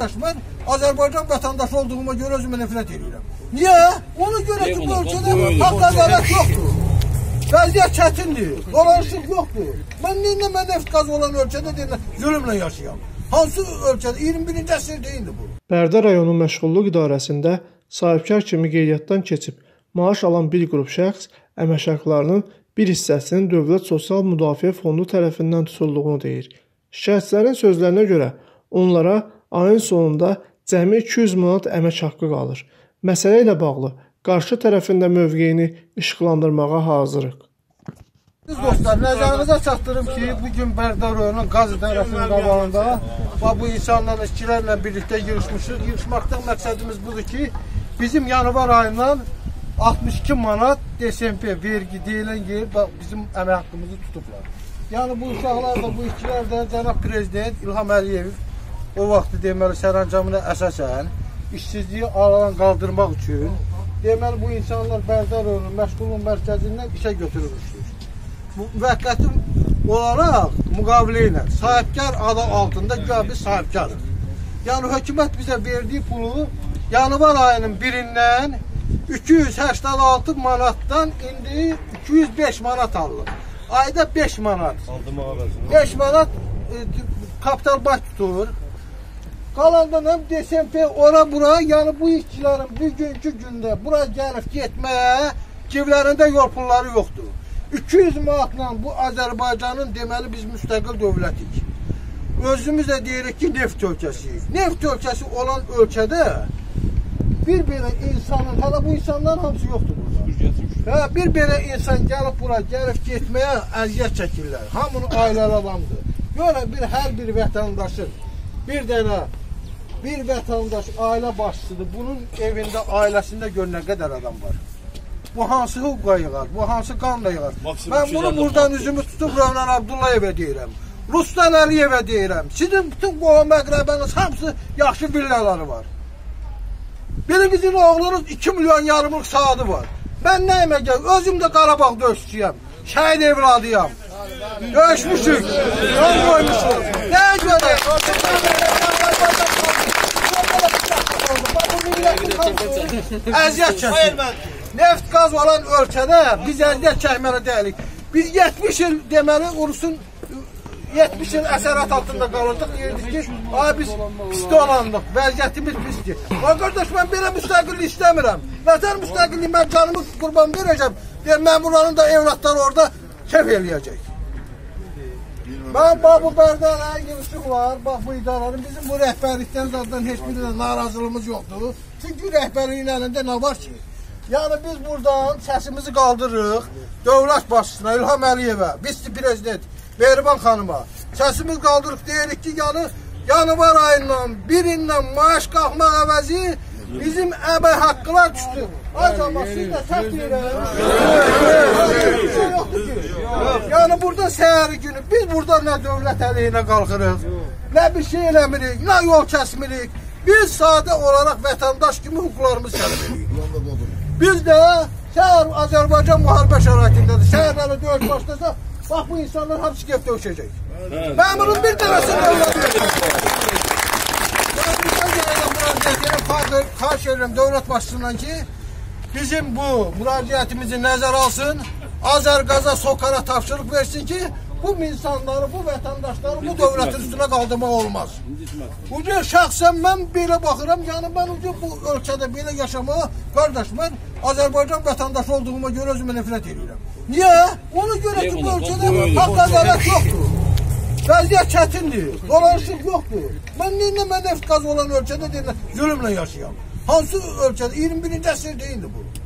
Ben Azərbaycan vətəndaşı olduğuma görə özümə nefret edirəm. Niyə? Ona görə ki, bu ölkədə haqq ədalət yoxdur. Vəziyyət çətindir, dolanışıq yoxdur. Mən neft qazı olan ölkədə deyirəm, zülmlə yaşayam. Hansı ölkədə? 21-ci əsr deyildi bu. Bərdə rayonu məşğulluq idarəsində sahibkar kimi qeydiyyatdan keçib maaş alan bir qrup şəxs əmək haqlarının bir hissəsinin Dövlət Sosial Müdafiə Fondu tərəfindən tutulduğunu deyir. Şəxslərin sözlərinə görə onlara ayın sonunda cəmi 200 manat əmək haqqı qalır. Məsələ ilə bağlı qarşı tərəfində mövqeyini işıqlandırmağa hazırıq. Siz dostlar, nəzərinizə çatdırım ki, bugün Bərdə rayonunun Qazı tərəfinin qabağında bu insanlarla, işçilərlə birlikdə yığışmışıq. Yığışmaqdan məqsədimiz budur ki, bizim yanvar ayından 62 manat DSMP vergi deyilən yer bizim əmək haqqımızı tutublar. Yəni bu uşaqlar da, bu işçilər də Cənab Prezident İlham Əliyev o vaxtı deməli sərəncamına əsasən işsizliyi aradan qaldırmaq üçün deməli bu insanlar Bərdə rayonunun məşğulluq mərkəzindən işə götürülmüşdür. Müvəqqəti olaraq müqavilə ilə sahibkar adı altında güya biz sahibkarıq. Yəni hökumət bizə verdiyi pulu yanvar ayının birindən 286 manatdan indi 205 manat alır. Ayda 5 manat. 5 manat kapital baş tutur. Qalandan hem DSMP ora-bura, yəni bu işçilərin bugünkü gündə bura gəlib getməyə ciblərində yol pulları yoxdur. 200 manatla bu Azərbaycanın deməli biz müstəqil dövlətik. Özümüz də deyirik ki, neft ölkəsiyik. Neft ölkəsi olan ölkədə bir belə insanın, hələ bu insanların hamısı yoxdur burada. Bir belə insan gəlib bura, gəlib getməyə əziyyət çəkirlər. Hamının ailəli adamdır. Görə hər bir vətəndaşın, bir vətəndaş ailə başçısıdır. Bunun evində, ailəsində gör nə qədər adam var. Bu hansı hüquqa yığar, bu hansı qanla yığar. Mən bunu buradan üzümü tutub Rövnan Abdullayevə deyirəm. Ruslan Əliyevə deyirəm. Sizin bütün qohum əqrəbəniz hamısı yaxşı villaları var. Birinizin oğlunuz 2 milyon yarımlıq saatı var. Ben nəyimə gəl? Özüm də Qarabağ döyüşçüyəm. Şəhid evladıyam. Döyüşmüşük. Yol qoymuşuz. Nəyə görə? Əziyyət çəkir. Neft qaz olan ölkədə biz əziyyət çəkməli deyilik. Biz 70 il deməli Urusun 70 il əsərat altında qalırdıq, deyirdik ki, biz pis dolandıq, vəziyyətimiz pisdir. Qardaş, mən belə müstəqillik istəmirəm. Vətən müstəqillik, mən canımı qurban verəcəm. Məmurların da evlatları orada kef eləyəcək. Mən bu Bərdəyə yığışıq var, bu idarənin, bizim bu rəhbərlikdən zaten heç birində narazılığımız yoxdur. Çünki rəhbərliyin əlində nə var ki? Yəni biz buradan səsimizi qaldırırıq, dövlət başçısına, İlham Əliyevə, vice-prezident Mehriban xanıma. Səsimiz qaldırıq, deyirik ki, yanvar ayından birindən maaş qalxmaq əvəzi bizim əmək haqqılar düşdü. Acaba siz də səhv deyirəm. Bir şey yoxdur ki. Yəni burada səhəri günü biz burada nə dövlət əleyhinə qalxırıq, nə bir şey eləmirik, nə yol kəsmirik. Biz sadə olaraq vətəndaş kimi hüquqlarımızı tələb edirik. Biz də şəhər Azərbaycan müharibə şəraitindədir. Şəhərlərlə döyüş başlasa, bax bu insanlar hamısı gəlib döyüşəcək. Məmurun bir dənəsini xahiş edirəm dövlət başçısından ki, bizim bu müraciətimizi nəzər alsın, Azərqaza Sokara tapşırıq versin ki, bu insanları, bu vətəndaşları bu dövlətin üstünə qaldırmaq olmaz. Bugün şəxsən mən belə baxıram, yəni mən bu ölkədə belə yaşamağa, qardaş, mən Azərbaycan vətəndaşı olduğuma görə özümə nefret edirəm. Niyə? Ona görə ki, bu ölkədə haqq ədalət yoxdur. Vəziyyət çətindir, dolanışıq yoxdur. Mən neft qazı olan ölkədə deyirəm, zülmlə yaşayam. Hansı ölkədə? 21-ci əsr deyildi bu.